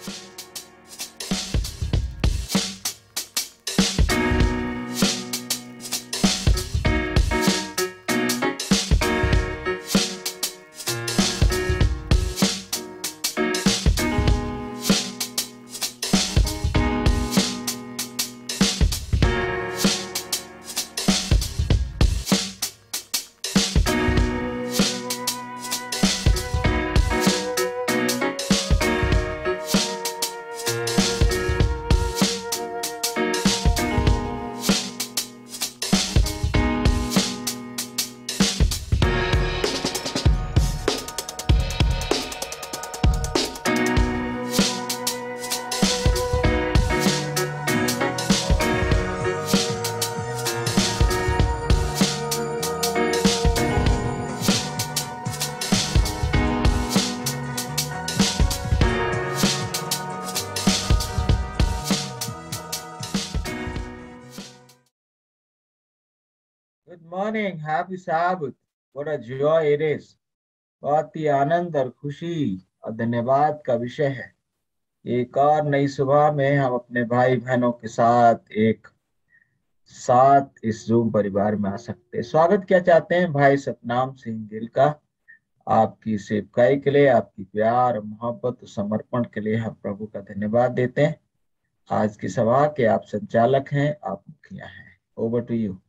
Good morning, happy Sabbath. What a joy it is. बहुत ही आनंद और खुशी और धन्यवाद का विषय है। एक और नई सुबह में हम अपने भाई बहनों के साथ एक साथ इस जूम परिवार में आ सकते हैं। स्वागत किया चाहते हैं भाई सतनाम सिंह गिल का। आपकी सेवकाई के लिए, आपकी प्यार मोहब्बत और समर्पण के लिए हम प्रभु का धन्यवाद देते हैं। आज की सभा के आप संचालक हैं, आप मुखिया हैं। Over to you.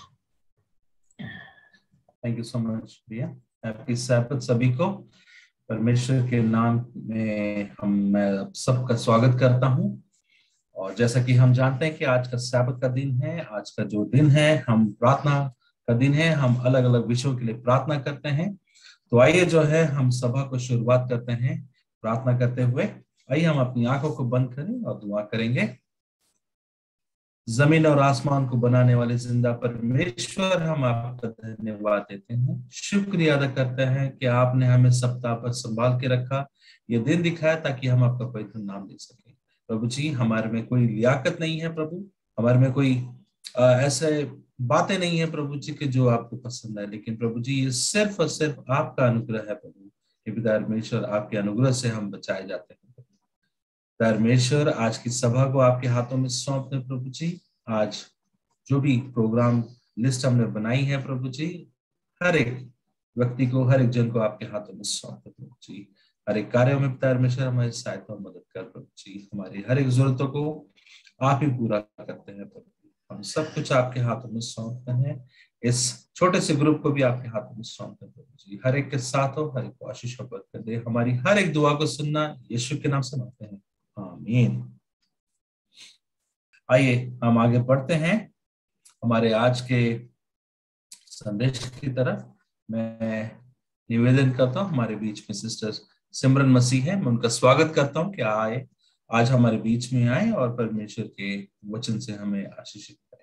Thank you so much भैया। हैप्पी सैबत सभी को। परमेश्वर के नाम में मैं सबका स्वागत करता हूं। और जैसा कि हम जानते हैं कि आज का सैबत का दिन है, आज का जो दिन है हम प्रार्थना का दिन है। हम अलग अलग विषयों के लिए प्रार्थना करते हैं। तो आइए जो है हम सभा को शुरुआत करते हैं प्रार्थना करते हुए। आइए हम अपनी आंखों को बंद करें और दुआ करेंगे। जमीन और आसमान को बनाने वाले जिंदा परमेश्वर, हम आपका धन्यवाद देते हैं, शुक्रिया अदा करते हैं कि आपने हमें सप्ताह पर संभाल के रखा, ये दिन दिखाया ताकि हम आपका पवित्र नाम ले सकें। प्रभु जी, हमारे में कोई लियाकत नहीं है प्रभु, हमारे में कोई ऐसे बातें नहीं है प्रभु जी के जो आपको पसंद है, लेकिन प्रभु जी ये सिर्फ और सिर्फ आपका अनुग्रह है प्रभु। पिता परमेश्वर, आपके अनुग्रह से हम बचाए जाते हैं। परमेश्वर, आज की सभा को आपके हाथों में सौंप दें प्रभु जी। आज जो भी प्रोग्राम लिस्ट हमने बनाई है प्रभु जी, हर एक व्यक्ति को, हर एक जन को आपके हाथों में सौंप दें प्रभु जी। हर एक कार्यों में परमेश्वर हमारी सहायता और मदद कर प्रभु जी। हमारी हर एक जरूरतों को आप ही पूरा करते हैं प्रभु। हम सब कुछ आपके हाथों में सौंपते हैं। इस छोटे से ग्रुप को भी आपके हाथों में सौंपते हैं प्रभु जी। हर एक के साथ हो, हर एक को आशीष और बरकत दे। हमारी हर एक दुआ को सुनना यीशु के नाम से मांगते हैं, आमीन। आइए हम आगे बढ़ते हैं हमारे आज के संदेश की तरफ। मैं निवेदन करता हूं, हमारे बीच में सिस्टर सिमरन मसीह है, मैं उनका स्वागत करता हूं कि आए, आज हमारे बीच में आए और परमेश्वर के वचन से हमें आशीषित करें।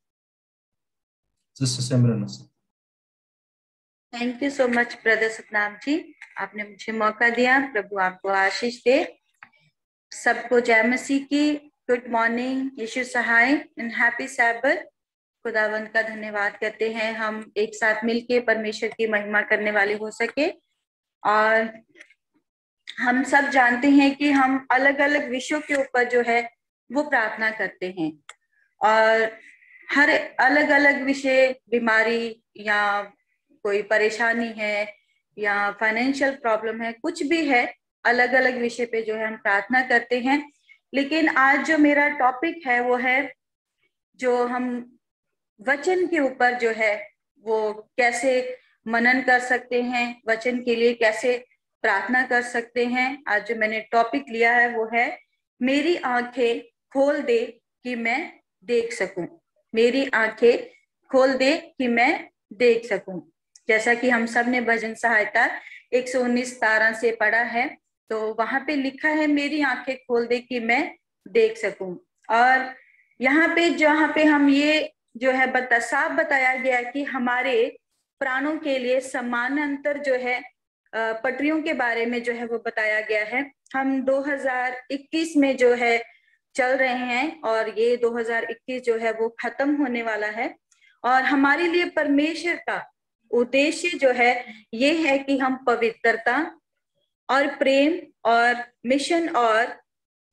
Sister Simran Masih. Thank you so much brother Satnam ji, आपने मुझे मौका दिया। प्रभु आपको आशीष दे। सबको जय मसीह की। गुड मॉर्निंग, यीशु सहाय एंड हैप्पी सैबत। खुदावंद का धन्यवाद करते हैं हम एक साथ मिलके परमेश्वर की महिमा करने वाले हो सके। और हम सब जानते हैं कि हम अलग अलग विषयों के ऊपर जो है वो प्रार्थना करते हैं, और हर अलग अलग विषय, बीमारी या कोई परेशानी है या फाइनेंशियल प्रॉब्लम है, कुछ भी है, अलग अलग विषय पे जो है हम प्रार्थना करते हैं। लेकिन आज जो मेरा टॉपिक है वो है जो हम वचन के ऊपर जो है वो कैसे मनन कर सकते हैं, वचन के लिए कैसे प्रार्थना कर सकते हैं। आज जो मैंने टॉपिक लिया है वो है मेरी आंखें खोल दे कि मैं देख सकूं। मेरी आंखें खोल दे कि मैं देख सकूं। जैसा कि हम सब ने भजन सहायता 119:17 से पढ़ा है, तो वहां पे लिखा है मेरी आंखें खोल दे कि मैं देख सकूं। और यहाँ पे जहाँ पे हम ये जो है साफ बताया गया कि हमारे प्राणों के लिए समानांतर जो है पटरियों के बारे में जो है वो बताया गया है। हम 2021 में जो है चल रहे हैं और ये 2021 जो है वो खत्म होने वाला है, और हमारे लिए परमेश्वर का उद्देश्य जो है ये है कि हम पवित्रता और प्रेम और मिशन और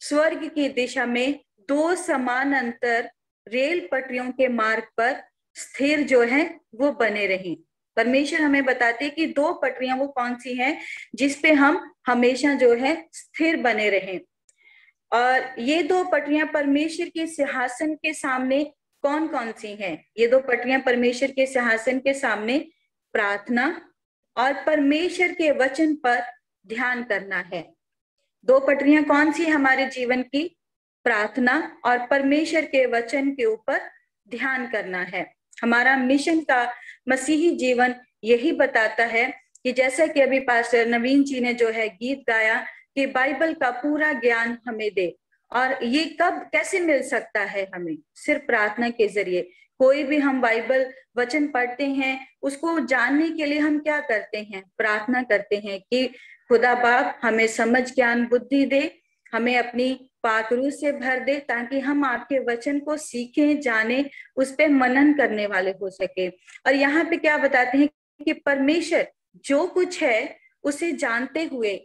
स्वर्ग की दिशा में दो समानांतर रेल पटरियों के मार्ग पर स्थिर जो है वो बने रहें। परमेश्वर हमें बताते हैं कि दो पटरियां वो कौन सी हैं जिसपे हम हमेशा जो है स्थिर बने रहें। और ये दो पटरियां परमेश्वर के सिंहासन के सामने कौन कौन सी हैं? ये दो पटरियां परमेश्वर के सिंहासन के सामने प्रार्थना और परमेश्वर के वचन पर ध्यान करना है। दो पटरियां कौन सी हमारे जीवन की? प्रार्थना और परमेश्वर के वचन के ऊपर ध्यान करना है। हमारा मिशन का मसीही जीवन यही बताता है कि जैसा कि अभी पास्टर नवीन जी ने जो है गीत गाया कि बाइबल का पूरा ज्ञान हमें दे। और ये कब कैसे मिल सकता है? हमें सिर्फ प्रार्थना के जरिए। कोई भी हम बाइबल वचन पढ़ते हैं, उसको जानने के लिए हम क्या करते हैं? प्रार्थना करते हैं कि खुदा बाप हमें समझ ज्ञान बुद्धि दे, हमें अपनी पाक रूह से भर दे, ताकि हम आपके वचन को सीखें, जाने, उस पे मनन करने वाले हो सके। और यहाँ पे क्या बताते हैं कि परमेश्वर जो कुछ है उसे जानते हुए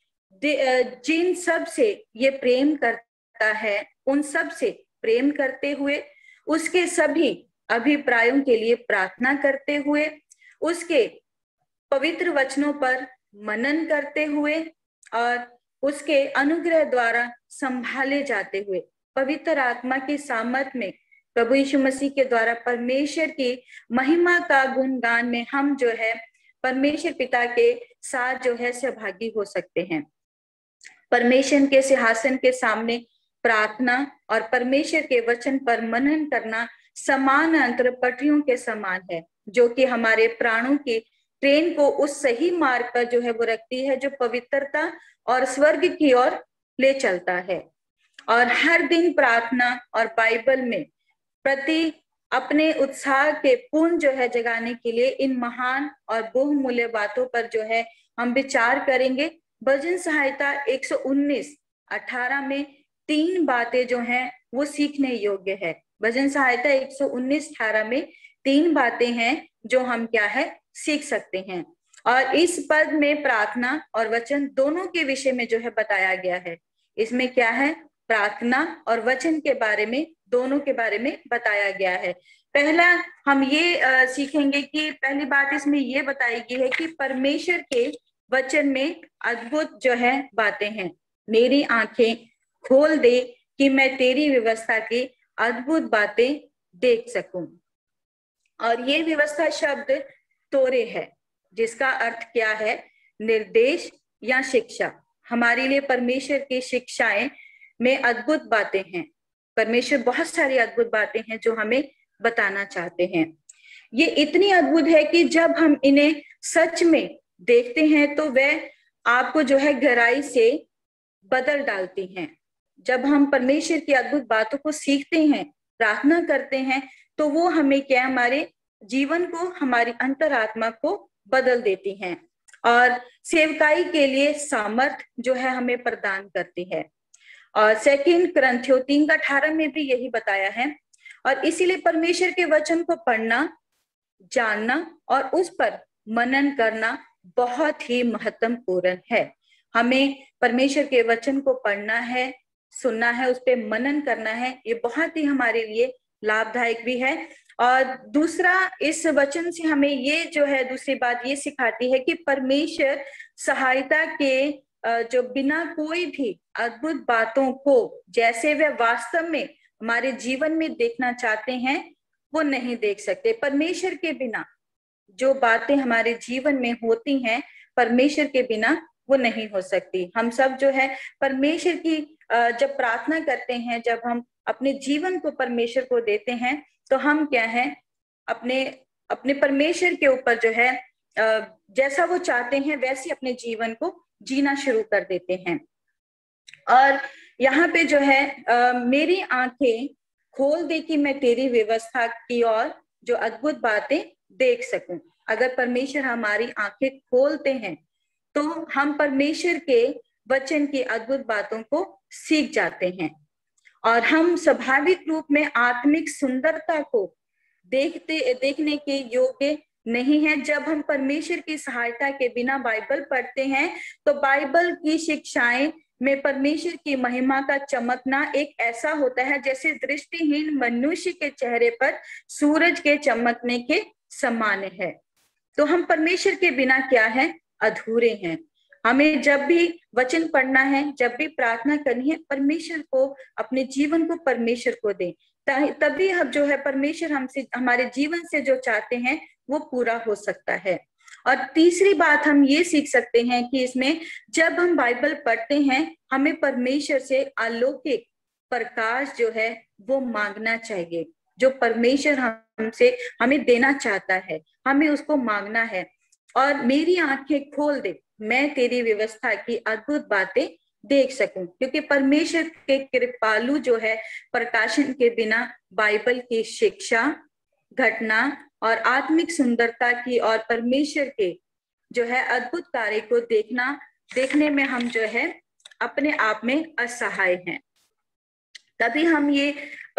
जिन सब से ये प्रेम करता है, उन सब से प्रेम करते हुए, उसके सभी अभिप्रायों के लिए प्रार्थना करते हुए, उसके पवित्र वचनों पर मनन करते हुए और उसके अनुग्रह द्वारा संभाले जाते हुए, पवित्र आत्मा की सामर्थ में प्रभु यीशु मसीह के द्वारा परमेश्वर की महिमा का गुणगान में हम जो है परमेश्वर पिता के साथ जो है सहभागी हो सकते हैं। परमेश्वर के सिंहासन के सामने प्रार्थना और परमेश्वर के वचन पर मनन करना समानांतर पटरियों के समान है, जो कि हमारे प्राणों की ट्रेन को उस सही मार्ग पर जो है वो रखती है, जो पवित्रता और स्वर्ग की ओर ले चलता है। और हर दिन प्रार्थना और बाइबल में प्रति अपने उत्साह के पूर्ण जो है जगाने के लिए इन महान और बहुमूल्य बातों पर जो है हम विचार करेंगे। भजन सहायता 119:18 में 3 बातें जो हैं वो सीखने योग्य है। भजन सहायता 119:18 में 3 बातें हैं जो हम क्या है सीख सकते हैं। और इस पद में प्रार्थना और वचन दोनों के विषय में जो है बताया गया है। इसमें क्या है? प्रार्थना और वचन के बारे में, दोनों के बारे में बताया गया है। पहला हम ये सीखेंगे कि पहली बात इसमें ये बताई गई है कि परमेश्वर के वचन में अद्भुत जो है बातें हैं। मेरी आंखें खोल दे कि मैं तेरी व्यवस्था की अद्भुत बातें देख सकूं। और ये व्यवस्था शब्द तोरे है, जिसका अर्थ क्या है? निर्देश या शिक्षा। हमारे लिए परमेश्वर की शिक्षाएं में अद्भुत बातें हैं। परमेश्वर बहुत सारी अद्भुत बातें हैं जो हमें बताना चाहते हैं। ये इतनी अद्भुत है कि जब हम इन्हें सच में देखते हैं तो वह आपको जो है गहराई से बदल डालती हैं। जब हम परमेश्वर की अद्भुत बातों को सीखते हैं, प्रार्थना करते हैं, तो वो हमें क्या, हमारे जीवन को, हमारी अंतरात्मा को बदल देती हैं और सेवकाई के लिए सामर्थ जो है हमें प्रदान करती है। और 2 कुरिन्थियों 3:18 में भी यही बताया है। और इसीलिए परमेश्वर के वचन को पढ़ना, जानना और उस पर मनन करना बहुत ही महत्वपूर्ण है। हमें परमेश्वर के वचन को पढ़ना है, सुनना है, उस पर मनन करना है। ये बहुत ही हमारे लिए लाभदायक भी है। और दूसरा, इस वचन से हमें ये जो है दूसरी बात ये सिखाती है कि परमेश्वर सहायता के जो बिना कोई भी अद्भुत बातों को जैसे वे वास्तव में हमारे जीवन में देखना चाहते हैं वो नहीं देख सकते। परमेश्वर के बिना जो बातें हमारे जीवन में होती हैं, परमेश्वर के बिना वो नहीं हो सकती। हम सब जो है परमेश्वर की जब प्रार्थना करते हैं, जब हम अपने जीवन को परमेश्वर को देते हैं, तो हम क्या है अपने परमेश्वर के ऊपर जो है जैसा वो चाहते हैं वैसे अपने जीवन को जीना शुरू कर देते हैं। और यहाँ पे जो है मेरी आंखें खोल दे कि मैं तेरी व्यवस्था की और जो अद्भुत बातें देख सकूं। अगर परमेश्वर हमारी आंखें खोलते हैं तो हम परमेश्वर के वचन की अद्भुत बातों को सीख जाते हैं और हम स्वाभाविक रूप में आत्मिक सुंदरता को देखने के योग्य नहीं है। जब हम परमेश्वर की सहायता के बिना बाइबल पढ़ते हैं तो बाइबल की शिक्षाएं में परमेश्वर की महिमा का चमकना एक ऐसा होता है जैसे दृष्टिहीन मनुष्य के चेहरे पर सूरज के चमकने के समान है। तो हम परमेश्वर के बिना क्या है, अधूरे हैं। हमें जब भी वचन पढ़ना है, जब भी प्रार्थना करनी है, परमेश्वर को, अपने जीवन को परमेश्वर को दें, तभी हम जो है परमेश्वर हमसे, हमारे जीवन से जो चाहते हैं वो पूरा हो सकता है। और तीसरी बात हम ये सीख सकते हैं कि इसमें जब हम बाइबल पढ़ते हैं हमें परमेश्वर से अलौकिक प्रकाश जो है वो मांगना चाहिए। जो परमेश्वर हमसे हमें देना चाहता है हमें उसको मांगना है। और मेरी आंखें खोल दे, मैं तेरी व्यवस्था की अद्भुत बातें देख सकूं, क्योंकि परमेश्वर के कृपालु जो है प्रकाशन के बिना बाइबल की शिक्षा, घटना और आत्मिक सुंदरता की और परमेश्वर के जो है अद्भुत कार्य को देखने में हम जो है अपने आप में असहाय हैं। तभी हम ये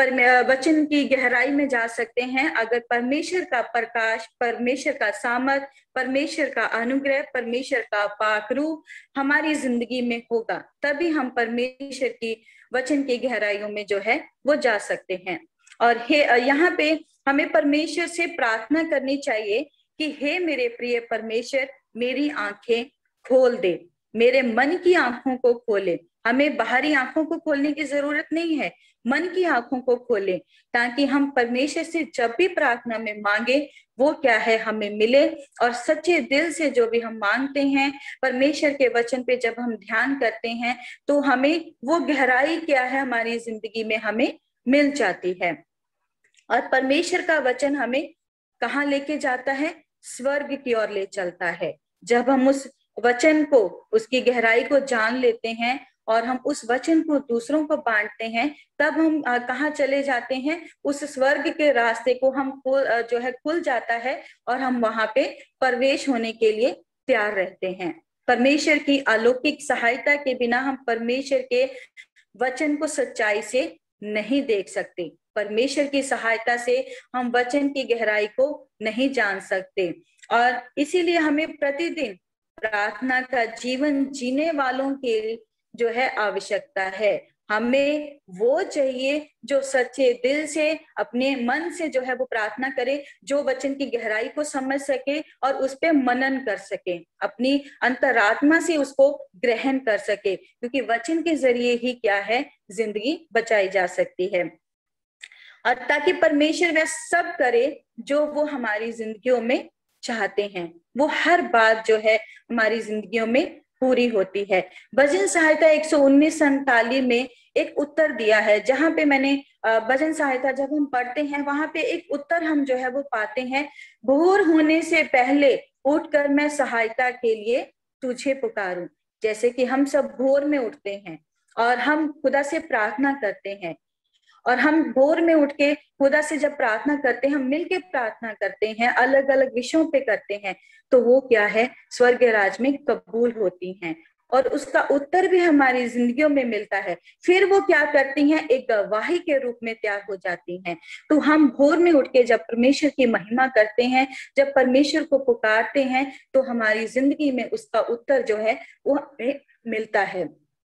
वचन की गहराई में जा सकते हैं। अगर परमेश्वर का प्रकाश, परमेश्वर का सामर्थ, परमेश्वर का अनुग्रह, परमेश्वर का पाक रूप हमारी जिंदगी में होगा, तभी हम परमेश्वर की वचन की गहराइयों में जो है वो जा सकते हैं। और यहाँ पे हमें परमेश्वर से प्रार्थना करनी चाहिए कि हे मेरे प्रिय परमेश्वर, मेरी आंखें खोल दे, मेरे मन की आंखों को खोले। हमें बाहरी आंखों को खोलने की जरूरत नहीं है, मन की आंखों को खोले, ताकि हम परमेश्वर से जब भी प्रार्थना में मांगे वो क्या है हमें मिले। और सच्चे दिल से जो भी हम मांगते हैं, परमेश्वर के वचन पे जब हम ध्यान करते हैं, तो हमें वो गहराई क्या है हमारी जिंदगी में हमें मिल जाती है। और परमेश्वर का वचन हमें कहाँ लेके जाता है, स्वर्ग की ओर ले चलता है। जब हम उस वचन को, उसकी गहराई को जान लेते हैं और हम उस वचन को दूसरों को बांटते हैं, तब हम कहाँ चले जाते हैं, उस स्वर्ग के रास्ते को हम जो है खुल जाता है और हम वहां पे प्रवेश होने के लिए तैयार रहते हैं। परमेश्वर की अलौकिक सहायता के बिना हम परमेश्वर के वचन को सच्चाई से नहीं देख सकते। परमेश्वर की सहायता से हम वचन की गहराई को नहीं जान सकते। और इसीलिए हमें प्रतिदिन प्रार्थना का जीवन जीने वालों के जो है आवश्यकता है। हमें वो चाहिए जो सच्चे दिल से, अपने मन से जो है वो प्रार्थना करे, जो वचन की गहराई को समझ सके और उस पे मनन कर सके, अपनी अंतरात्मा से उसको ग्रहण कर सके, क्योंकि वचन के जरिए ही क्या है जिंदगी बचाई जा सकती है। और ताकि परमेश्वर वह सब करे जो वो हमारी जिंदगियों में चाहते हैं, वो हर बात जो है हमारी जिंदगियों में पूरी होती है। भजन सहायता 119-47 में एक उत्तर दिया है, जहां पे मैंने भजन सहायता जब हम पढ़ते हैं वहां पे एक उत्तर हम जो है वो पाते हैं, भोर होने से पहले उठकर मैं सहायता के लिए तुझे पुकारूं। जैसे कि हम सब भोर में उठते हैं और हम खुदा से प्रार्थना करते हैं, और हम भोर में उठ के खुदा से जब प्रार्थना करते हैं, हम मिलके प्रार्थना करते हैं, अलग अलग विषयों पे करते हैं, तो वो क्या है स्वर्ग राज में कबूल होती हैं और उसका उत्तर भी हमारी जिंदगियों में मिलता है। फिर वो क्या करती हैं, एक गवाही के रूप में तैयार हो जाती हैं। तो हम भोर में उठ के जब परमेश्वर की महिमा करते हैं, जब परमेश्वर को पुकारते हैं, तो हमारी जिंदगी में उसका उत्तर जो है वो हमें मिलता है।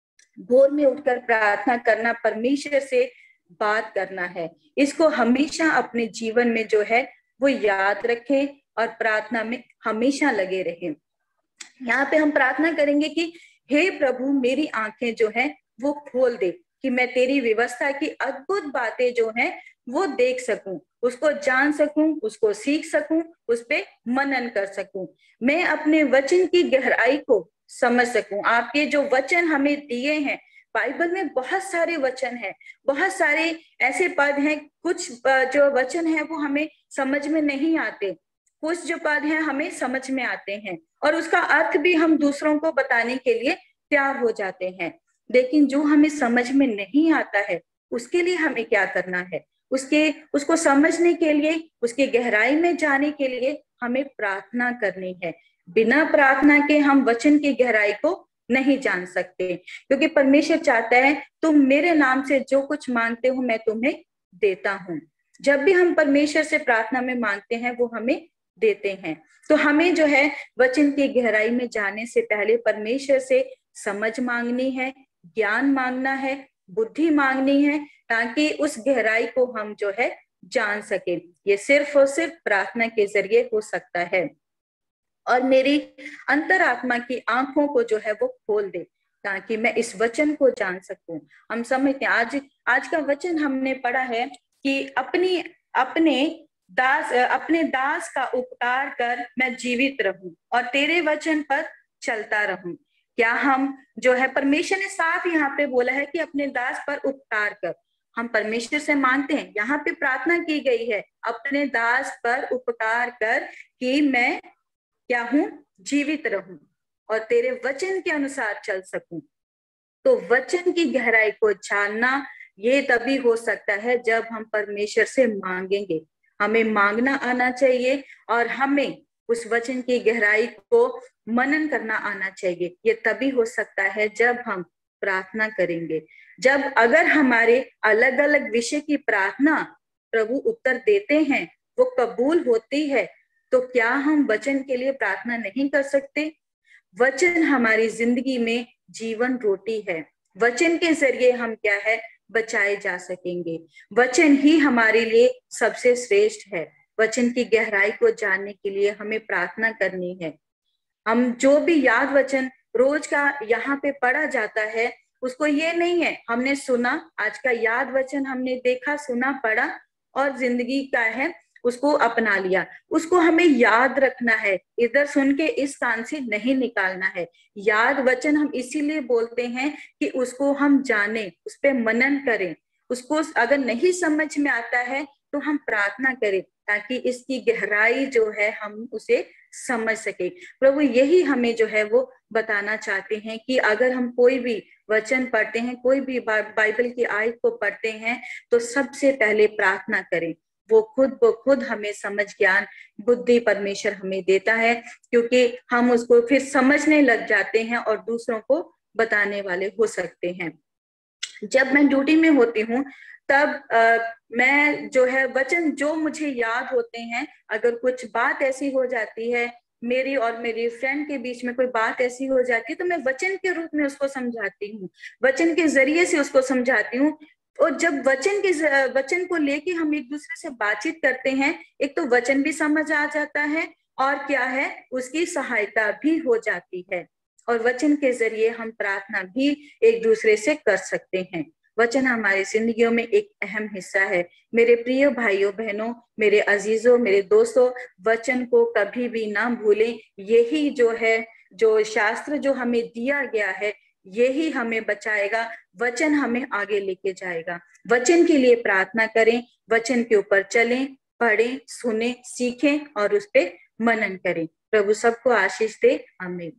भोर में उठकर प्रार्थना करना परमेश्वर से बात करना है, इसको हमेशा अपने जीवन में जो है वो याद रखें और प्रार्थना में हमेशा लगे रहें। यहाँ पे हम प्रार्थना करेंगे कि हे प्रभु, मेरी आंखें जो है वो खोल दे, कि मैं तेरी व्यवस्था की अद्भुत बातें जो है वो देख सकूं, उसको जान सकूं, उसको सीख सकूं, उस पे मनन कर सकूं, मैं अपने वचन की गहराई को समझ सकूं। आपके जो वचन हमें दिए हैं, बाइबल में बहुत सारे वचन हैं, बहुत सारे ऐसे पद हैं, कुछ जो वचन है वो हमें समझ में नहीं आते, कुछ जो पद हैं हमें समझ में आते हैं और उसका अर्थ भी हम दूसरों को बताने के लिए तैयार हो जाते हैं। लेकिन जो हमें समझ में नहीं आता है, उसके लिए हमें क्या करना है, उसको समझने के लिए, उसकी गहराई में जाने के लिए हमें प्रार्थना करनी है। बिना प्रार्थना के हम वचन की गहराई को नहीं जान सकते, क्योंकि परमेश्वर चाहता है तुम मेरे नाम से जो कुछ मांगते हो मैं तुम्हें देता हूं। जब भी हम परमेश्वर से प्रार्थना में मांगते हैं वो हमें देते हैं। तो हमें जो है वचन की गहराई में जाने से पहले परमेश्वर से समझ मांगनी है, ज्ञान मांगना है, बुद्धि मांगनी है, ताकि उस गहराई को हम जो है जान सके। ये सिर्फ और सिर्फ प्रार्थना के जरिए हो सकता है। और मेरी अंतरात्मा की आंखों को जो है वो खोल दे, ताकि मैं इस वचन को जान सकूं। हम समझते हैं आज का वचन हमने पढ़ा है कि अपने दास का उपकार कर मैं जीवित रहूं और तेरे वचन पर चलता रहूं। क्या हम जो है, परमेश्वर ने साफ यहाँ पे बोला है कि अपने दास पर उपकार कर। हम परमेश्वर से मांगते हैं, यहाँ पे प्रार्थना की गई है, अपने दास पर उपकार कर कि मैं क्या हूं, जीवित रहूं और तेरे वचन के अनुसार चल सकूं। तो वचन की गहराई को जानना ये तभी हो सकता है जब हम परमेश्वर से मांगेंगे। हमें मांगना आना चाहिए और हमें उस वचन की गहराई को मनन करना आना चाहिए। ये तभी हो सकता है जब हम प्रार्थना करेंगे। जब अगर हमारे अलग अलग विषय की प्रार्थना प्रभु उत्तर देते हैं, वो कबूल होती है, तो क्या हम वचन के लिए प्रार्थना नहीं कर सकते? वचन हमारी जिंदगी में जीवन रोटी है। वचन के जरिए हम क्या है, बचाए जा सकेंगे। वचन ही हमारे लिए सबसे श्रेष्ठ है। वचन की गहराई को जानने के लिए हमें प्रार्थना करनी है। हम जो भी याद वचन रोज का यहाँ पे पढ़ा जाता है, उसको ये नहीं है हमने सुना, आज का याद वचन हमने देखा, सुना, पढ़ा और जिंदगी का है उसको अपना लिया। उसको हमें याद रखना है, इधर सुन के इस कान से नहीं निकालना है। याद वचन हम इसीलिए बोलते हैं कि उसको हम जाने, उस पे मनन करें। उसको अगर नहीं समझ में आता है तो हम प्रार्थना करें, ताकि इसकी गहराई जो है हम उसे समझ सके। प्रभु यही हमें जो है वो बताना चाहते हैं कि अगर हम कोई भी वचन पढ़ते हैं, कोई भी बाइबल की आयत को पढ़ते हैं, तो सबसे पहले प्रार्थना करें। वो खुद हमें समझ, ज्ञान, बुद्धि परमेश्वर हमें देता है, क्योंकि हम उसको फिर समझने लग जाते हैं और दूसरों को बताने वाले हो सकते हैं। जब मैं ड्यूटी में होती हूँ तब मैं जो है वचन जो मुझे याद होते हैं, अगर कुछ बात ऐसी हो जाती है, मेरी और मेरी फ्रेंड के बीच में कोई बात ऐसी हो जाती है, तो मैं वचन के रूप में उसको समझाती हूँ, वचन के जरिए से उसको समझाती हूँ। और जब वचन को लेके हम एक दूसरे से बातचीत करते हैं, एक तो वचन भी समझ आ जाता है और क्या है, उसकी सहायता भी हो जाती है। और वचन के जरिए हम प्रार्थना भी एक दूसरे से कर सकते हैं। वचन हमारी जिंदगियों में एक अहम हिस्सा है। मेरे प्रिय भाइयों बहनों, मेरे अजीजों, मेरे दोस्तों, वचन को कभी भी ना भूलें। यही जो है, जो शास्त्र जो हमें दिया गया है, यही हमें बचाएगा। वचन हमें आगे लेके जाएगा। वचन के लिए प्रार्थना करें, वचन के ऊपर चलें, पढ़ें, सुने, सीखें और उस पे मनन करें। प्रभु सबको आशीष दे। आमीन।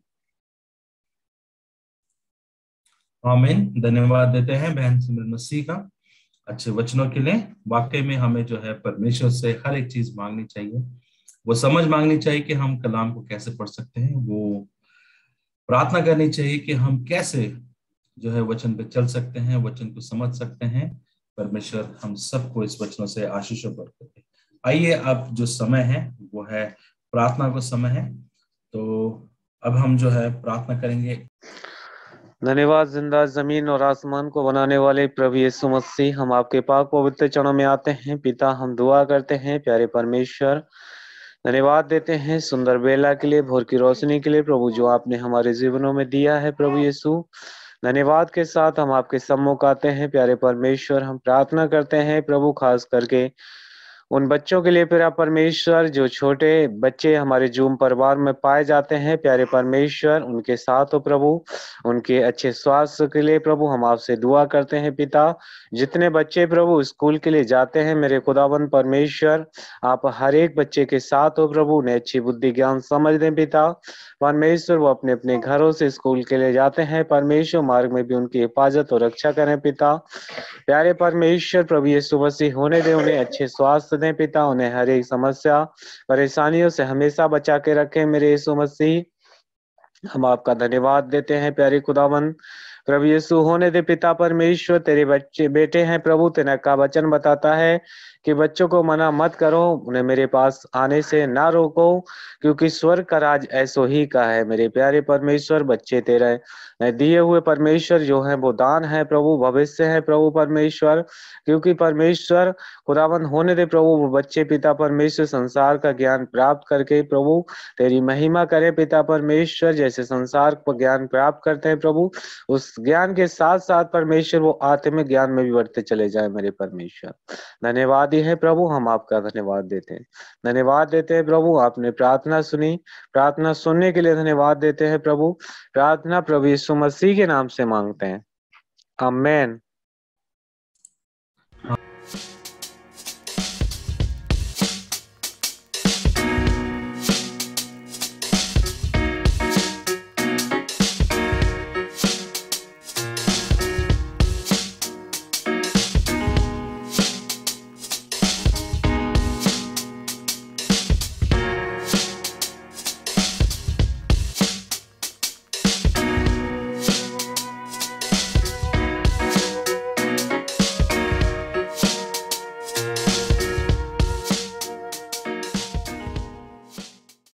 आमीन। धन्यवाद देते हैं बहन सिमरन मसीह का अच्छे वचनों के लिए। वाकई में हमें जो है परमेश्वर से हर एक चीज मांगनी चाहिए। वो समझ मांगनी चाहिए कि हम कलाम को कैसे पढ़ सकते हैं। वो प्रार्थना करनी चाहिए कि हम कैसे जो है वचन पे चल सकते हैं, वचन को समझ सकते हैं। परमेश्वर हम सबको इस वचनों से आशीषों बरकत दे। आइए, अब जो समय है वो है प्रार्थना का समय है, तो अब हम जो है प्रार्थना करेंगे। धन्यवाद जिंदा जमीन और आसमान को बनाने वाले प्रभु यीशु मसीह, हम आपके पाक पवित्र चरणों में आते हैं। पिता, हम दुआ करते हैं, प्यारे परमेश्वर, धन्यवाद देते हैं सुंदर बेला के लिए, भोर की रोशनी के लिए प्रभु, जो आपने हमारे जीवनों में दिया है। प्रभु यीशु, धन्यवाद के साथ हम आपके सम्मुख आते हैं। प्यारे परमेश्वर, हम प्रार्थना करते हैं प्रभु, खास करके उन बच्चों के लिए प्यारा परमेश्वर, जो छोटे बच्चे हमारे जूम परिवार में पाए जाते हैं। प्यारे परमेश्वर, उनके साथ हो प्रभु, उनके अच्छे स्वास्थ्य के लिए प्रभु हम आपसे दुआ करते हैं। पिता, जितने बच्चे प्रभु स्कूल के लिए जाते हैं, मेरे खुदावंद परमेश्वर, आप हर एक बच्चे के साथ हो प्रभु, उन्हें अच्छी बुद्धि ज्ञान समझ दें। पिता परमेश्वर, वो अपने अपने घरों से स्कूल के लिए जाते हैं, परमेश्वर मार्ग में भी उनकी हिफाजत और रक्षा करें। पिता प्यारे परमेश्वर, प्रभु यीशु मसीह होने दें, उन्हें अच्छे स्वास्थ्य दें। पिता, उन्हें हर एक समस्या परेशानियों से हमेशा बचा के रखें। मेरे यीशु मसीह, हम आपका धन्यवाद देते हैं प्यारे खुदावन प्रभु यीशु होने दे पिता परमेश्वर, तेरे बच्चे बेटे हैं प्रभु, तेरा का वचन बताता है कि बच्चों को मना मत करो, उन्हें मेरे पास आने से ना रोको, क्योंकि स्वर्ग का राज ऐसो ही का है। मेरे प्यारे परमेश्वर, बच्चे तेरे दिए हुए परमेश्वर जो है वो दान है प्रभु, भविष्य है प्रभु परमेश्वर, क्योंकि परमेश्वर खुदाबंद होने दे प्रभु वो बच्चे पिता परमेश्वर संसार का ज्ञान प्राप्त करके प्रभु तेरी महिमा करे पिता परमेश्वर। जैसे संसार को ज्ञान प्राप्त करते हैं प्रभु, उस ज्ञान के साथ साथ परमेश्वर वो आत्मिक ज्ञान में भी बढ़ते चले जाए मेरे परमेश्वर। धन्यवाद ही है प्रभु, हम आपका धन्यवाद देते हैं, धन्यवाद देते हैं प्रभु। आपने प्रार्थना सुनी, प्रार्थना सुनने के लिए धन्यवाद देते हैं प्रभु। प्रार्थना प्रभु यीशु मसीह के नाम से मांगते हैं, आमेन।